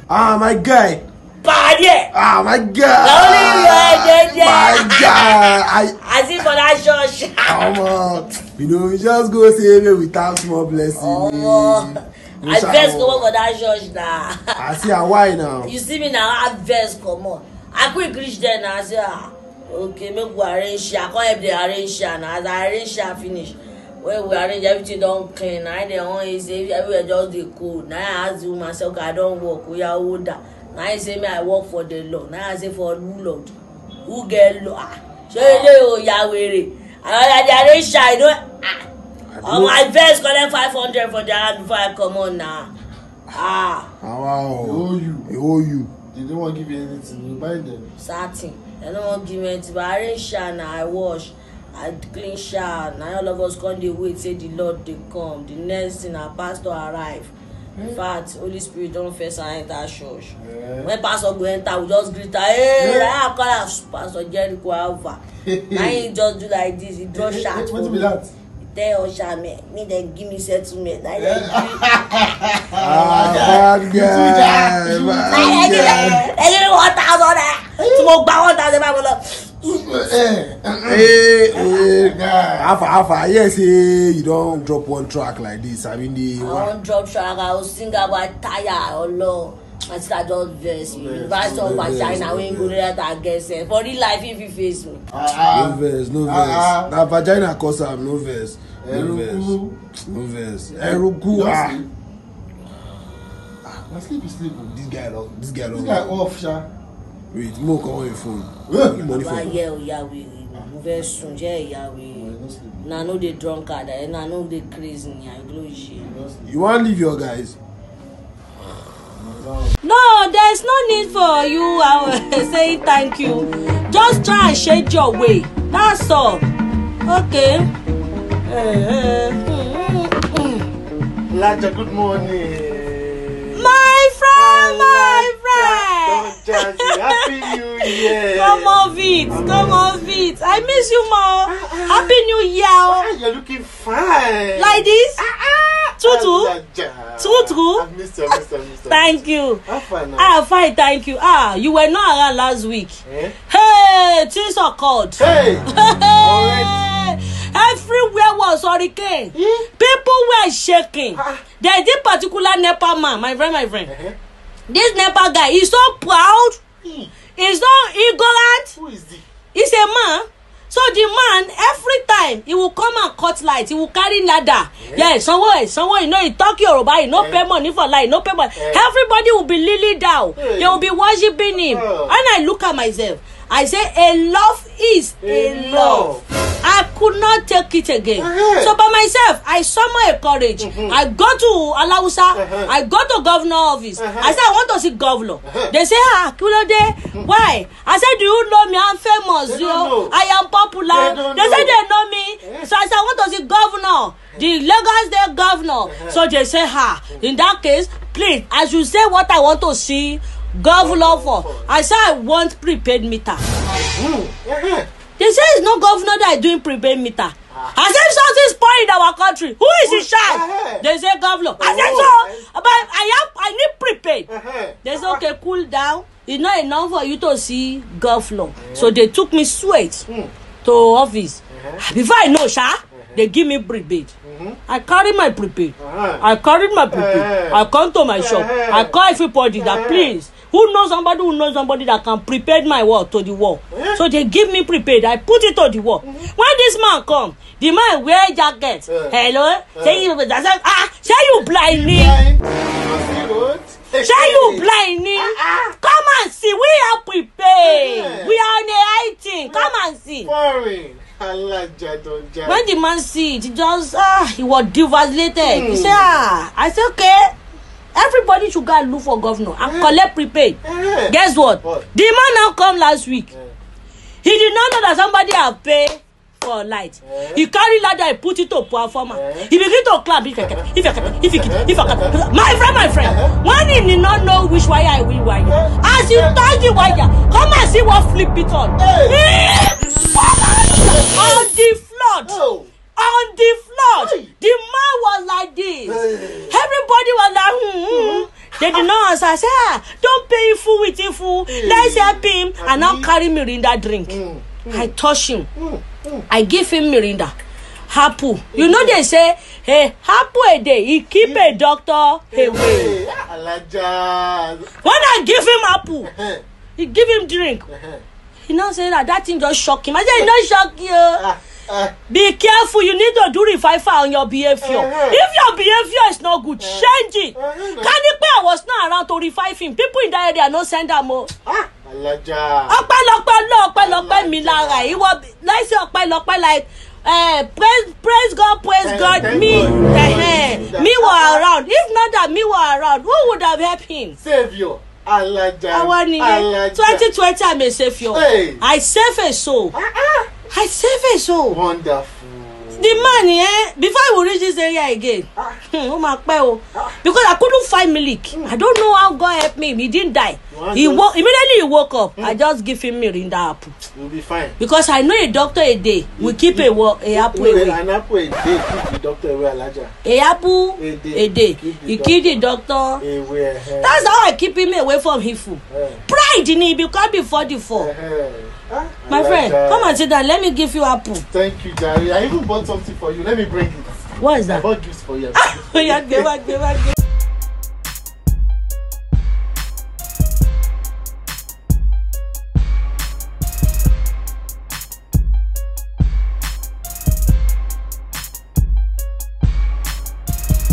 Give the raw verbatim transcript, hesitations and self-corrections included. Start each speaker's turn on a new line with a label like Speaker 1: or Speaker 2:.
Speaker 1: Ah, my guy.
Speaker 2: Paddy.
Speaker 1: Ah, my God.
Speaker 2: Only you,
Speaker 1: my God. I.
Speaker 2: I see for that church.
Speaker 1: Come on. You know, we just go say me without small blessing.
Speaker 2: Oh. I best come on for that church now.
Speaker 1: I see a why now.
Speaker 2: You see me now, I best come on. I quick reach there now. I say, ah, okay, make we arrange. I can't help the arrange now. As I arrange, I finish. When we arrange everything, don't clean. I don't want to say everywhere just the cool. Now I ask you myself, I don't work. We are older. Now I say me I work for the law. Now I say for who Lord, who get law. So you know Yahweh. I arrange. I don't. Ah. Oh, my best collect five hundred for the hand before I come on now. Ah.
Speaker 1: Oh, wow.
Speaker 3: They owe you.
Speaker 1: They owe you.
Speaker 3: They don't want to give you anything. You buy them.
Speaker 2: Certain. They don't want to give me anything. But I arrange shower now. I wash. I clean shower. Now all of us come the wait. Say the Lord they come. The next thing our pastor arrive. In fact, Holy Spirit don't first enter church. Yeah. When pastor go enter, we just greet her. Hey, yeah. I call her Pastor Jericho Alpha. Now he just do like this. He draw shout.
Speaker 3: What be that?
Speaker 2: Tell Osha me, me then give me settlement. I
Speaker 3: Yeah.
Speaker 1: Ah, bad guy. Bad guy.
Speaker 2: I give me one thousand. Smoke by one thousand.
Speaker 1: Hey, hey, Alpha, Alpha, yes, hey, you don't drop one track like this. I mean, the.
Speaker 2: I won't drop track. I will sing about tire or low. I start just verse. University of Vagina, when you go there, that gets for real life if you face me.
Speaker 1: No verse, no verse. That vagina cause am no verse. No verse. No verse. Eruku. Ah.
Speaker 3: Ah, sleep is sleep.
Speaker 1: This guy, don't. This guy, don't.
Speaker 3: This guy off, sha.
Speaker 1: Wait, more come on your phone.
Speaker 3: Yeah.
Speaker 1: Money for.
Speaker 2: Yeah, yeah, we very soon. Yeah, yeah, we. Now know the drunkard. And I know the crazy. I glow shit.
Speaker 1: You want to leave your guys?
Speaker 2: No, there's no need for you. I will say thank you. Just try and shade your way. That's all. Okay.
Speaker 3: Laja, good morning.
Speaker 2: My friend, my friend.
Speaker 3: Happy New Year.
Speaker 2: Come on, Vit. Come on, Vit. I miss you, Ma. Happy New Year.
Speaker 3: Ah, you're looking fine.
Speaker 2: Like this? Tutu? Tutu?
Speaker 3: I missed you, I missed you, I missed you.
Speaker 2: Thank you.
Speaker 3: How fine now?
Speaker 2: Ah, fine, thank you. Ah, you were not around last week.
Speaker 3: Eh?
Speaker 2: Hey, things are cold.
Speaker 3: Hey!
Speaker 2: Hey! Everywhere was hurricane.
Speaker 3: Eh?
Speaker 2: People were shaking.
Speaker 3: Ah.
Speaker 2: There's this particular Nepal man, my friend, my friend.
Speaker 3: Uh-huh.
Speaker 2: This Nepal guy, he's so proud.
Speaker 3: Mm.
Speaker 2: He's so ignorant.
Speaker 3: Who is this?
Speaker 2: He's a man. So the man, every time he will come and cut light, he will carry ladder. Yeah, yeah somewhere, somewhere, you know, he talk Yoruba, he no yeah. pay money for light, no pay money. Yeah. Everybody will be lily down. Yeah. They will be worshiping him. Oh. And I look at myself, I say, a love is a, a love. love. I could not take it again. Uh-huh. So by myself, I summon a courage. Mm-hmm. I go to Alausa. Uh-huh. I go to governor office. Uh-huh. I said, I want to see governor. Uh-huh. They say, ah, Kulode, why? I said, do you know me? I'm famous. You know. I am popular. They, they say they know me. Uh-huh. So I said, I want to see governor. The Lagos State governor. Uh-huh. So they say, ha, ah, in that case, please, I should say what I want to see governor for. I said, I want prepaid meter. Uh-huh. They say it's no governor that is doing prepaid meter. Uh-huh. I said something is spoiled in our country. Who is in charge? Uh-huh. They say governor. I said so, but I have I need prepaid. Uh-huh. They say okay, cool down. It's not enough for you to see governor. Uh-huh. So they took me straight mm. to office. Uh-huh. Before I know, sha, uh-huh. they give me prepaid. Uh-huh. I carry my prepaid. Uh-huh. I carried my prepaid. Uh-huh. I come to my shop. Uh-huh. I call everybody that uh-huh. please. Who knows somebody who knows somebody that can prepare my wall to the wall? Yeah. So they give me prepaid. I put it to the wall. Mm-hmm. When this man come, the man wear jacket. Yeah. Hello? Yeah. Say you ah, say you blind me. Say you blind me. Uh-uh. Come and see. We are prepared. Yeah. We are on the eighteen. Come and see.
Speaker 3: Foreign.
Speaker 2: When the man see it, he just ah, he was devastated. Mm. He said, ah, I said okay. Everybody should go and look for governor and yeah. collect prepaid. Yeah. Guess what? what? The man now come last week. Yeah. He did not know that somebody have paid for light. Yeah. He carry ladder and put it to performer. Yeah. He begin to clap. If I can, if I can, if I can, if I can. My friend, my friend. Yeah. When he did not know which wire I will wire, yeah. as you touch the wire, come and see what flip it on. Yeah. On the flood. Oh. On the floor, hey. The man was like this. Hey. Everybody was like, hmm, hmm. They did not answer. I said, ah, don't pay full with it full. Let's help him. And now carry Mirinda drink. Mm. Mm. I touch him. Mm. Mm. I give him Mirinda. Apple. You know they say, hey, apple a day, he keep a doctor away. When I give him apple, he give him drink. He now say that that thing just shock him. I said, not shock you. Uh, Be careful, you need to do revival on your behavior. Uh-huh. If your behavior is not good, uh-huh. change it. Uh-huh. Kanipe was not around to revive him. People in that area no send them more. Ah, Alaja. Ọpẹ́lọpẹ́ ọpẹ́lọpẹ́ mi lára. He was like say ọpẹ́lọpẹ́ like uh, praise praise God, praise thank, God. Thank me, uh, me were around. If not that me were around, who would have helped him?
Speaker 3: Savior. Alaja.
Speaker 2: Alaja. twenty twenty I'm a savior. Hey. I save a soul. Uh-uh. I save a soul.
Speaker 3: Wonderful.
Speaker 2: The man, eh? Before I will reach this area again, ah. oh my God, because I couldn't find milk. Mm. I don't know how God helped me. He didn't die. He woke immediately. He woke up. Mm. I just give him Mirinda apple.
Speaker 3: You'll be fine.
Speaker 2: Because I know a doctor a day will keep a a apple
Speaker 3: no,
Speaker 2: away.
Speaker 3: An apple a day keep the doctor away, Alaja.
Speaker 2: A apple a day. A day. He keep the doctor
Speaker 3: away. Uh-huh.
Speaker 2: That's how I keep him away from Hifu. Uh-huh. Pride in him because be forty-four. Uh-huh. Ah, my friend, that. Come and sit down. Let me give you apple.
Speaker 3: Thank you, Jerry. I even bought something for you. Let me bring it.
Speaker 2: What is that?
Speaker 3: I bought juice for you.
Speaker 2: Ah, yeah, give back, give back, give.